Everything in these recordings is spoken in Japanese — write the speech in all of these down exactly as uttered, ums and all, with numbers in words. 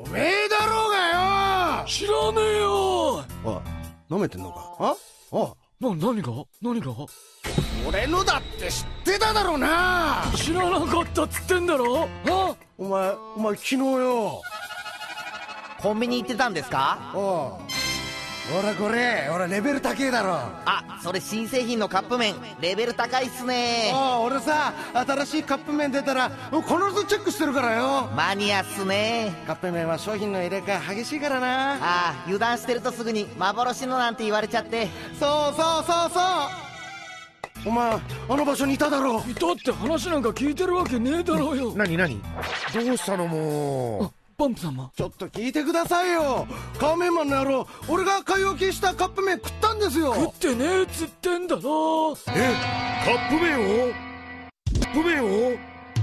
おめえだろうがよ。 知らねえよ。 あ、舐めてんのか。ああ、 な、何が何が。 俺のだって知ってただろうな。 知らなかったっつってんだろ。あ、 お前お前昨日よ、 コンビニ行ってたんですか？ ああ、ほらこれ、ほらレベル高えだろ。 あ、それ新製品のカップ麺、レベル高いっすね。 ああ、俺さ、新しいカップ麺出たら必ずチェックしてるからよ。 マニアっすね。 カップ麺は商品の入れ替え激しいからな。 ああ、油断してるとすぐに幻のなんて言われちゃって。 そうそうそうそう。お前あの場所にいただろう。 いたって話なんか聞いてるわけねえだろうよ。 なになに、どうしたのもう。 バンプ様、 ちょっと聞いてくださいよ。カーメンマンの野郎、俺が買い置きしたカップ麺食ったんですよ。 食ってねえっつってんだろ。 え、カップ麺をカップ麺を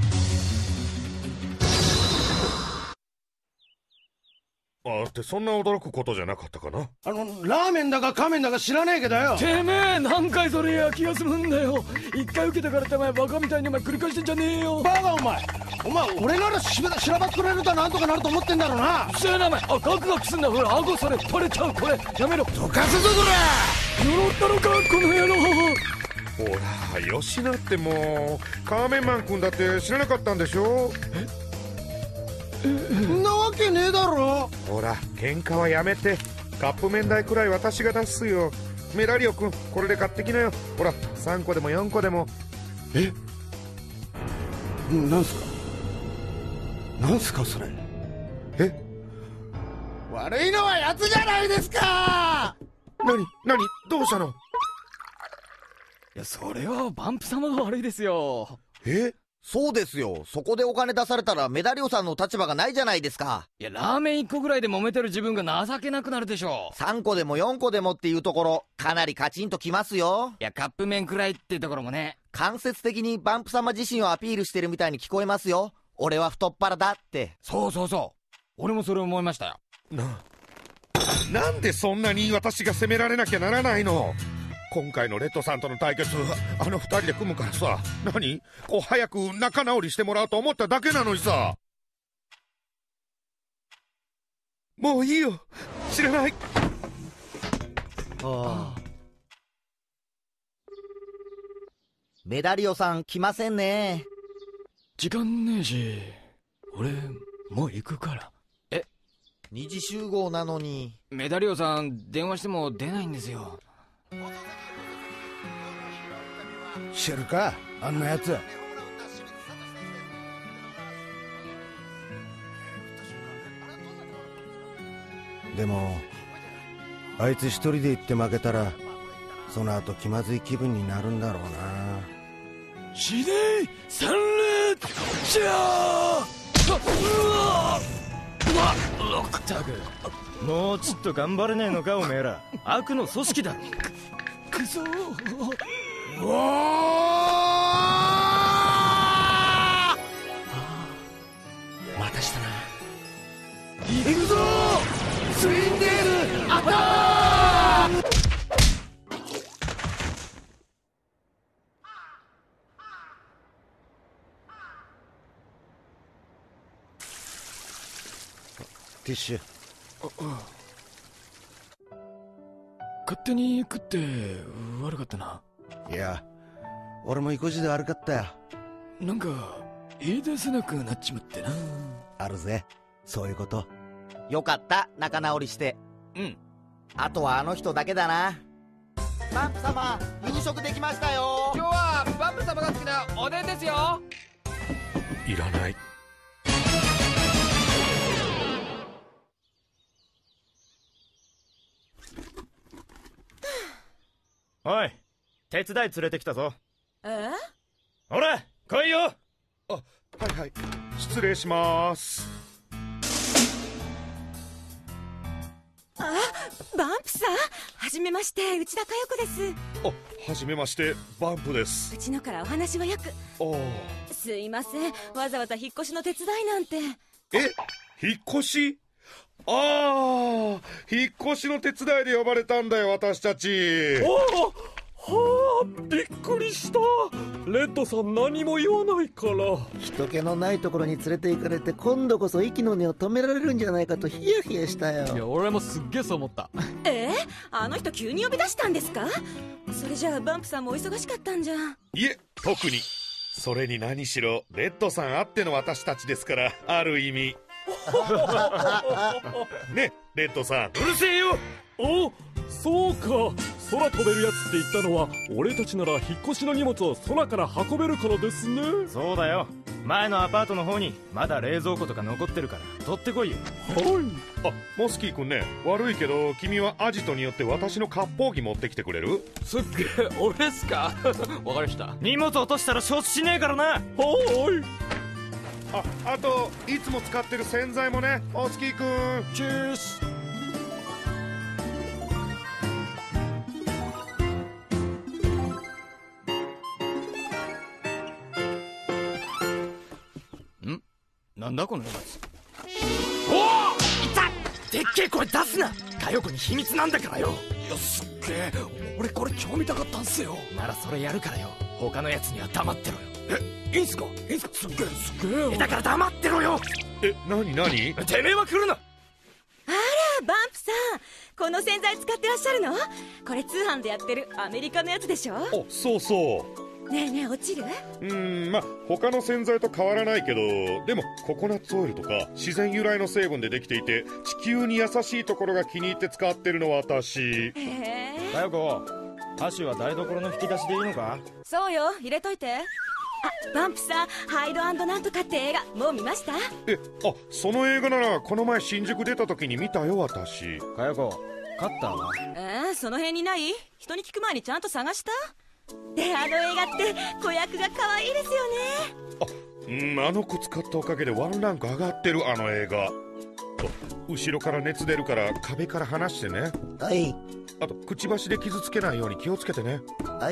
あってそんな驚くことじゃなかったかな。 あのラーメンだかカーメンだか知らねえけどよ。 てめえ何回それや気が済むんだよ。一回受けたからってお前バカみたいにお前繰り返してんじゃねえよ。 バカお前、お前俺ならしばしらばっくれるとなんとかなると思ってんだろうな。 せえなお前、あ、ガクガクすんだ。ほら顎それ取れちゃう。これやめろ。 どかすぞこれ。 呪ったのかこの野郎。 ほらよしなってもう、カーメンマン君だって知らなかったんでしょ。 そんなわけねえだろ。 ほら喧嘩はやめて、カップ麺代くらい私が出すよ。メラリオ君これで買ってきなよ。ほらさんこでもよんこでも。 え、なんすかなんすかそれ。 え、 悪いのはやつじゃないですか。 なになに、どうしたの。 いや、それはバンプ様が悪いですよ。 え、 そうですよ。そこでお金出されたらメダリオさんの立場がないじゃないですか。 いや、ラーメンいっこぐらいで揉めてる自分が情けなくなるでしょ。 さんこでもよんこでもっていうところ、かなりカチンときますよ。 いや、カップ麺くらいってところもね。 間接的にバンプ様自身をアピールしてるみたいに聞こえますよ。俺は太っ腹だって。 そうそうそう、俺もそれ思いましたよ。 な、なんでそんなに私が責められなきゃならないの。今回のレッドさんとの対決、あの二人で組むからさ、何こう早く仲直りしてもらおうと思っただけなのにさ。もういいよ、知らない。 ああ、メダリオさん来ませんね。 時間ねえし、俺もう行くから。え、 二次集合なのに。 メダリオさん電話しても出ないんですよ。 知るかあんなやつ。でもあいつ一人で行って負けたらその後気まずい気分になるんだろうな。 死ねえ三連じゃあ。うわうわったく、 もうちょっと頑張れねえのかおめえら。悪の組織だ。 くそ。 うおー、 またしたな。 行くぞツインテールアタック。ティッシュ。 勝手に食って悪かったな。 いや俺も意固地で悪かったよ。 なんか言い出せなくなっちまってな。 あるぜそういうこと。 よかった、仲直りして。 うん。 あとはあの人だけだな。バンプ様、夕食できましたよ。 今日はバンプ様が好きなおでんですよ。 いらない。 おい、手伝い連れてきたぞ。 え？ ほら来いよ。 あ、はいはい、失礼します。 あ、バンプさん、はじめまして、内田佳代子です。 あ、はじめまして、バンプです。 うちのからお話はよく。 ああ、 すいません、わざわざ引っ越しの手伝いなんて。 え、引っ越し。ああ、引っ越しの手伝いで呼ばれたんだよ私たち。 おお、 はあ、びっくりした。レッドさん何も言わないから。 人気のないところに連れて行かれて、今度こそ息の根を止められるんじゃないかとヒヤヒヤしたよ。 いや、俺もすっげえそう思った。 えー、あの人急に呼び出したんですか？それじゃあバンプさんもお忙しかったんじゃ。 いえ、特に。それに何しろレッドさんあっての私たちですから、ある意味ね、レッドさん。 うるせえよ。お、そうか。空飛べるやつって言ったのは、俺たちなら引っ越しの荷物を空から運べるからですね。 そうだよ。前のアパートの方にまだ冷蔵庫とか残ってるから取ってこいよ。 はい。 あ、モスキー君ね、悪いけど君はアジトによって私の割烹着持ってきてくれる？ すっげえ、俺っすか？わかりました。 荷物落としたら承知しねえからな。 はい。 あ、あといつも使ってる洗剤もね、モスキー君。 チュース。 なんだこの荷物。 おお、いた。でっけえ声出すな。佳代子に秘密なんだからよ。いや、すっげえ、俺これ今日見たかったんすよ。 ならそれやるからよ。他のやつには黙ってろよ。 え、いいんすか？いいんすか？すっげえ、すっげえ。 だから黙ってろよ。 え、なになに？ てめえは来るな。 あら、バンプさん、この洗剤使ってらっしゃるの？これ通販でやってるアメリカのやつでしょ？ あ、そうそう。 ねえねえ、落ちる？ うーん、まあ他の洗剤と変わらないけど、でもココナッツオイルとか自然由来の成分でできていて、地球に優しいところが気に入って使ってるのは私。 へえ。 佳代子、箸は台所の引き出しでいいのか？ そうよ、入れといて。あ、バンプさん、ハイド&なんとかって映画もう見ました？ え、あ、その映画ならこの前新宿出た時に見たよ私。 佳代子、カッターは？ えー、その辺にない？人に聞く前にちゃんと探した？で、あの映画って子役が可愛いですよね。 あ、うん、あの子使ったおかげでワンランク上がってる、あの映画。後ろから熱出るから壁から離してね。 はい。 あとくちばしで傷つけないように気をつけてね。 はい。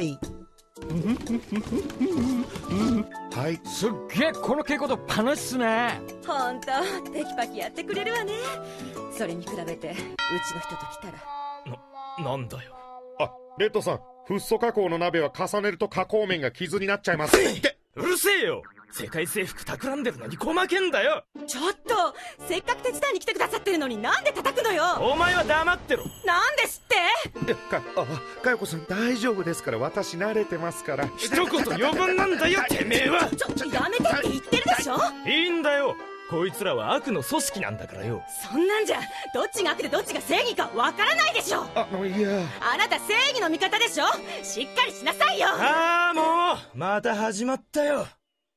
はい。 すっげえ、この稽古と楽しっすね。 ほんとテキパキやってくれるわね。それに比べてうちの人と来たら。 な、なんだよ。 あ、レッドさん、フッ素加工の鍋は重ねると加工面が傷になっちゃいますって。 うるせえよ。世界征服企んでるのに細けんだよ。 ちょっと、せっかく手伝いに来てくださってるのになんで叩くのよ。 お前は黙ってろ。 なんですって。 え、か、あ、かよこさん大丈夫ですから、私慣れてますから。 一言余分なんだよ、てめえは。 ちょ、ちょ、やめてって言ってるでしょ。 いいんだよ。こいつらは悪の組織なんだからよ。 そんなんじゃどっちが悪でどっちが正義かわからないでしょ。 あ、もういや。 あなた正義の味方でしょ。しっかりしなさいよ。 ああ、もうまた始まったよ。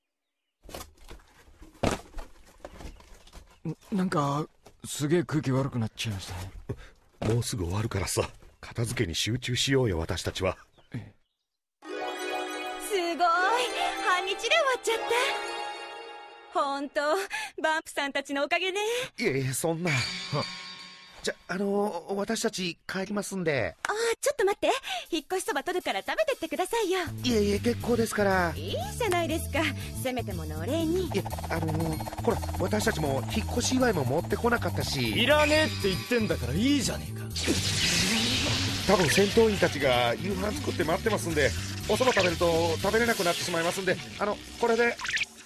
なんかすげえ空気悪くなっちゃいましたね。 もうすぐ終わるからさ、片付けに集中しようよ、私たちは。 すごい、半日で終わっちゃった。ほんとバンプさんたちのおかげね。 いやいや、そんな。じゃ、あのー、私たち帰りますんで。 ああ、ちょっと待って、引っ越しそば取るから食べてってくださいよ。 いえいえ、結構ですから。 いいじゃないですか、せめてものお礼に。 いや、あのー、ほら、私たちも引っ越し祝いも持ってこなかったし。 いらねえって言ってんだからいいじゃねえか。 多分戦闘員たちが夕飯作って待ってますんで、おそば食べると食べれなくなってしまいますんで、あの、これで。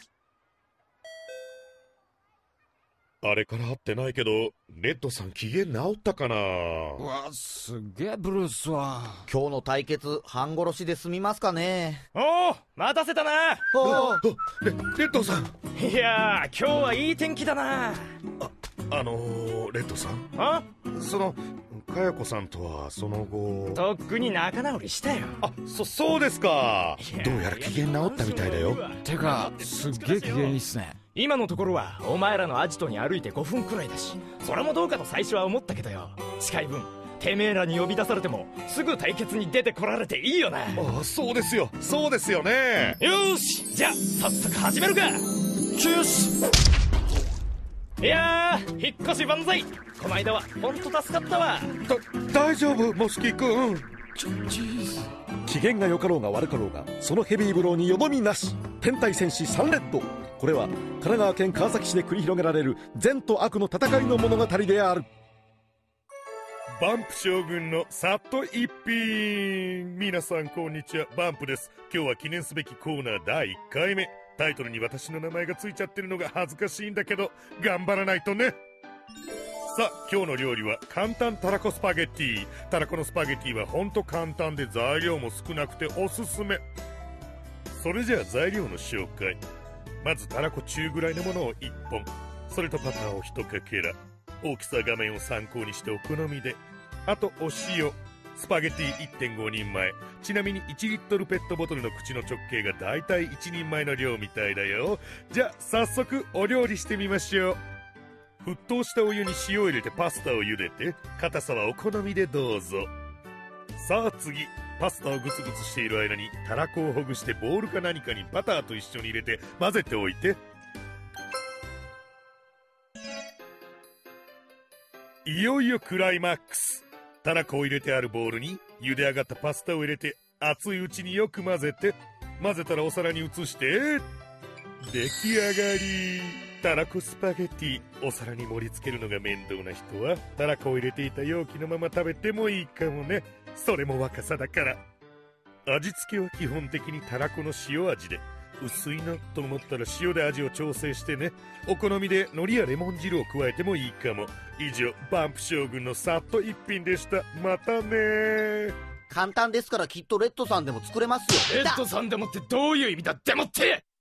あれから会ってないけど、レッドさん機嫌治ったかな。 うわ、すげえブルースは。 今日の対決半殺しで済みますかね。 おお、待たせたな。 おお、 レレッドさん。 いやー、今日はいい天気だな。 あ、あのー、レッドさん。 あ、 その佳代子さんとはその後。 とっくに仲直りしたよ。 あ、そそうですか。どうやら機嫌治ったみたいだよ。 てかすっげえ機嫌いいっすね。 今のところはお前らのアジトに歩いてごふんくらいだし、それもどうかと最初は思ったけどよ、近い分てめえらに呼び出されてもすぐ対決に出てこられていいよな。 ああ、そうですよ、そうですよね。 よーし、じゃあ早速始めるか。チュース。いやー、引っ越し万歳。この間はほんと助かったわ。 だ大丈夫、モスキー君。 機嫌が良かろうが悪かろうが、そのヘビーブローによどみなし。天体戦士サンレッド。これは神奈川県川崎市で繰り広げられる善と悪の戦いの物語である。 バンプ将軍のさっと一品。皆さんこんにちは、バンプです。今日は記念すべきコーナーだいいっかいめ。タイトルに私の名前がついちゃってるのが恥ずかしいんだけど頑張らないとね。さあ今日の料理は簡単たらこスパゲッティ。たらこのスパゲッティはほんと簡単で材料も少なくておすすめ。それじゃあ材料の紹介。まずたらこ中ぐらいのものをいっぽん、それとパターをひとかけら、大きさ画面を参考にしてお好みで、あとお塩、スパゲティ いってんごにんまえ。ちなみにいちリットルペットボトルの口の直径がだいたいいちにんまえの量みたいだよ。じゃあ早速お料理してみましょう。沸騰したお湯に塩を入れてパスタを茹でて、硬さはお好みでどうぞ。さあ次、パスタをグツグツしている間にたらこをほぐしてボウルか何かにバターと一緒に入れて混ぜておいて。いよいよクライマックス。たらこを入れてあるボウルに茹で上がったパスタを入れて、熱いうちによく混ぜて、混ぜたらお皿に移して出来上がり。たらこスパゲティ。お皿に盛り付けるのが面倒な人はたらこを入れていた容器のまま食べてもいいかもね。それも若さだから。味付けは基本的にたらこの塩味で、薄いなと思ったら塩で味を調整してね。お好みで海苔やレモン汁を加えてもいいかも。以上、バンプ将軍のさっと一品でした。またね。 簡単ですからきっとレッドさんでも作れますよ。 レッドさんでもってどういう意味だってもって。